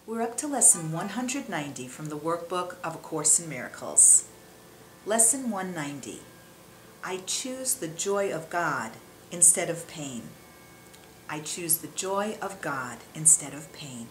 We're up to Lesson 190 from the Workbook of A Course in Miracles. Lesson 190. I choose the joy of God instead of pain. I choose the joy of God instead of pain.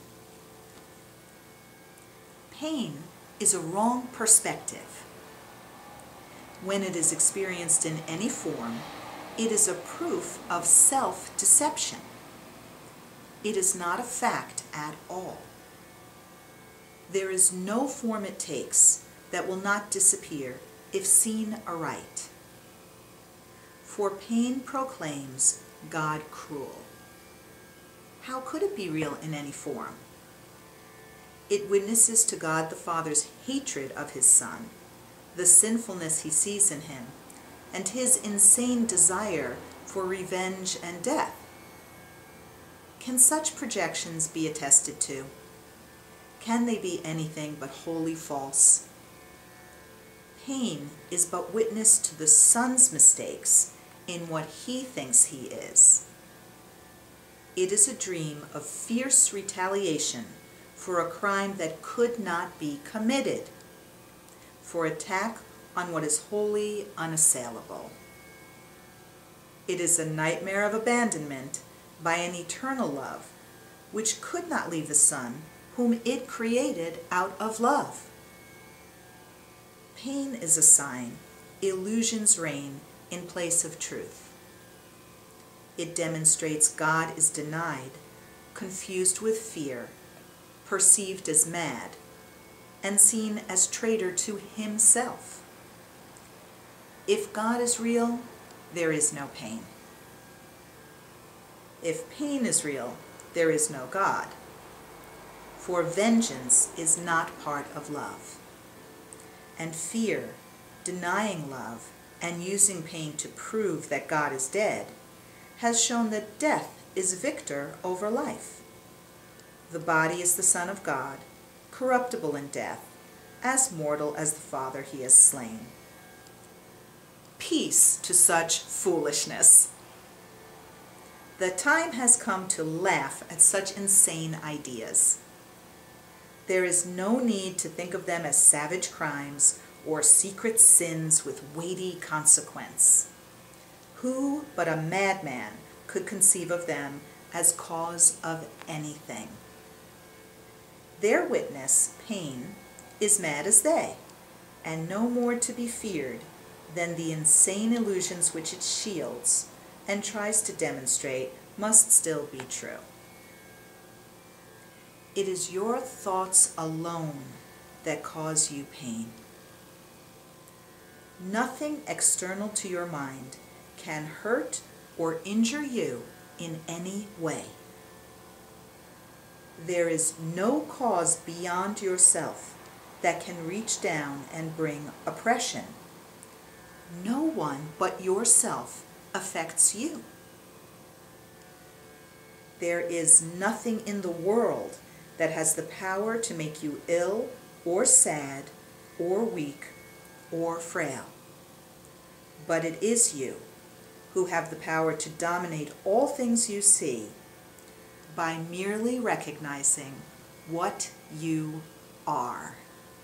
Pain is a wrong perspective. When it is experienced in any form, it is a proof of self-deception. It is not a fact at all. There is no form it takes that will not disappear if seen aright. For pain proclaims God cruel. How could it be real in any form? It witnesses to God the Father's hatred of his Son, the sinfulness he sees in him, and his insane desire for revenge and death. Can such projections be attested to? Can they be anything but wholly false? Pain is but witness to the Son's mistakes in what he thinks he is. It is a dream of fierce retaliation for a crime that could not be committed, for attack on what is wholly unassailable. It is a nightmare of abandonment by an eternal love which could not leave the Son whom it created out of love. Pain is a sign illusions reign in place of truth. It demonstrates God is denied, confused with fear, perceived as mad, and seen as traitor to himself. If God is real, there is no pain. If pain is real, there is no God. For vengeance is not part of love. And fear, denying love, and using pain to prove that God is dead, has shown that death is victor over life. The body is the Son of God, corruptible in death, as mortal as the Father he has slain. Peace to such foolishness. The time has come to laugh at such insane ideas. There is no need to think of them as savage crimes or secret sins with weighty consequence. Who but a madman could conceive of them as cause of anything? Their witness, pain, is mad as they, and no more to be feared than the insane illusions which it shields and tries to demonstrate must still be true. It is your thoughts alone that cause you pain. Nothing external to your mind can hurt or injure you in any way. There is no cause beyond yourself that can reach down and bring oppression. No one but yourself affects you. There is nothing in the world that has the power to make you ill or sad or weak or frail. But it is you who have the power to dominate all things you see by merely recognizing what you are.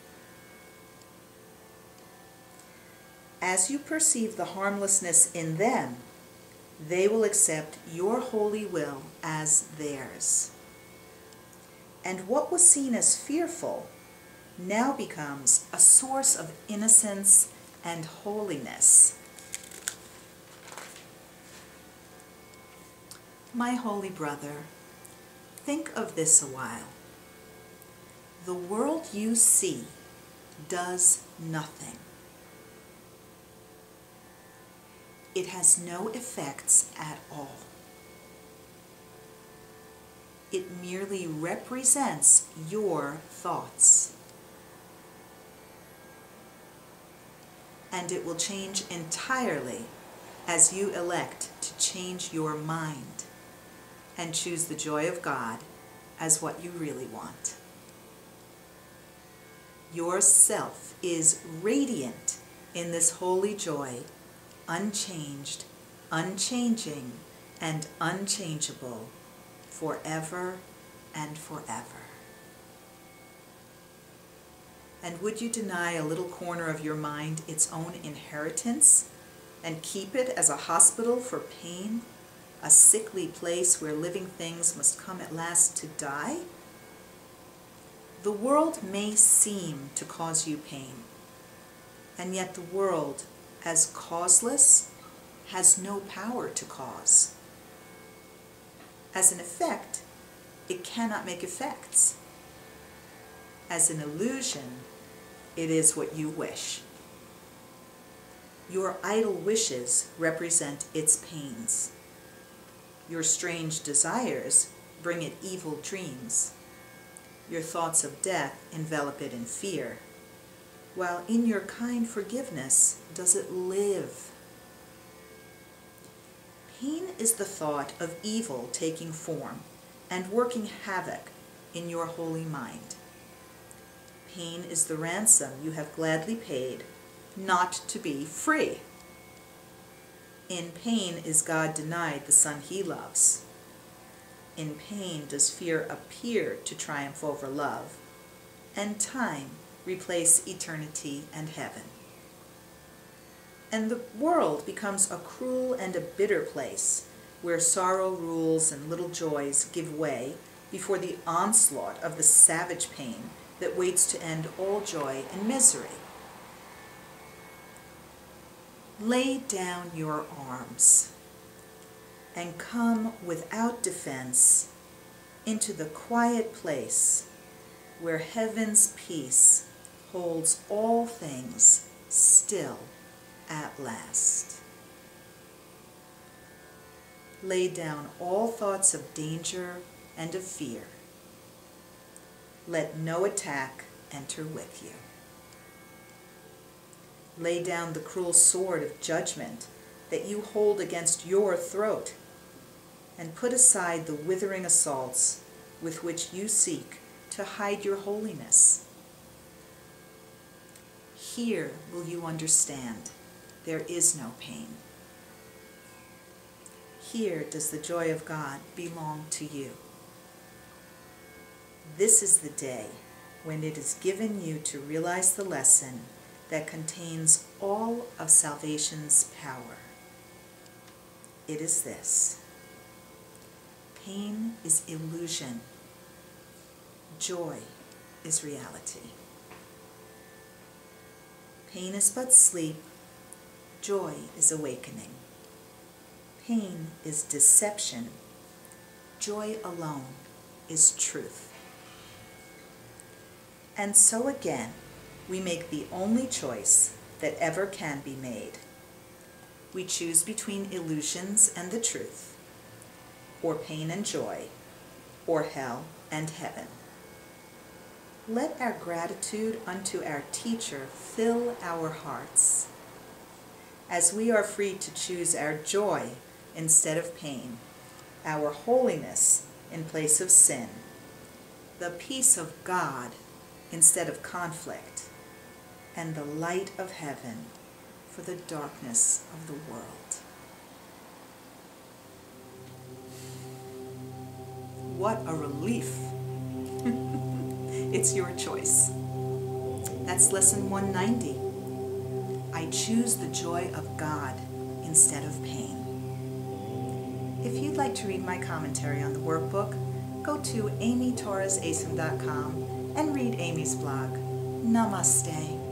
As you perceive the harmlessness in them, they will accept your holy will as theirs. And what was seen as fearful now becomes a source of innocence and holiness. My holy brother, think of this a while. The world you see does nothing. It has no effects at all. It merely represents your thoughts. And it will change entirely as you elect to change your mind and choose the joy of God as what you really want. Your self is radiant in this holy joy, unchanged, unchanging, and unchangeable, forever and forever. And would you deny a little corner of your mind its own inheritance and keep it as a hospital for pain, a sickly place where living things must come at last to die? The world may seem to cause you pain, and yet the world, as causeless, has no power to cause. As an effect, it cannot make effects. As an illusion, it is what you wish. Your idle wishes represent its pains. Your strange desires bring it evil dreams. Your thoughts of death envelop it in fear, while in your kind forgiveness does it live. Pain is the thought of evil taking form and working havoc in your holy mind. Pain is the ransom you have gladly paid not to be free. In pain is God denied the Son he loves. In pain does fear appear to triumph over love, and time replace eternity and heaven. And the world becomes a cruel and a bitter place, where sorrow rules and little joys give way before the onslaught of the savage pain that waits to end all joy and misery. Lay down your arms and come without defense into the quiet place where heaven's peace holds all things still at last. Lay down all thoughts of danger and of fear. Let no attack enter with you. Lay down the cruel sword of judgment that you hold against your throat, and put aside the withering assaults with which you seek to hide your holiness. Here will you understand there is no pain. Here does the joy of God belong to you. This is the day when it is given you to realize the lesson that contains all of salvation's power. It is this: pain is illusion, joy is reality. Pain is but sleep, joy is awakening. Pain is deception, joy alone is truth. And so again, we make the only choice that ever can be made. We choose between illusions and the truth, or pain and joy, or hell and heaven. Let our gratitude unto our teacher fill our hearts. As we are free to choose our joy instead of pain, our holiness in place of sin, the peace of God instead of conflict, and the light of heaven for the darkness of the world. What a relief. It's your choice. That's lesson 190. I choose the joy of God instead of pain. If you'd like to read my commentary on the workbook, go to amytorresasum.com and read Amy's blog. Namaste.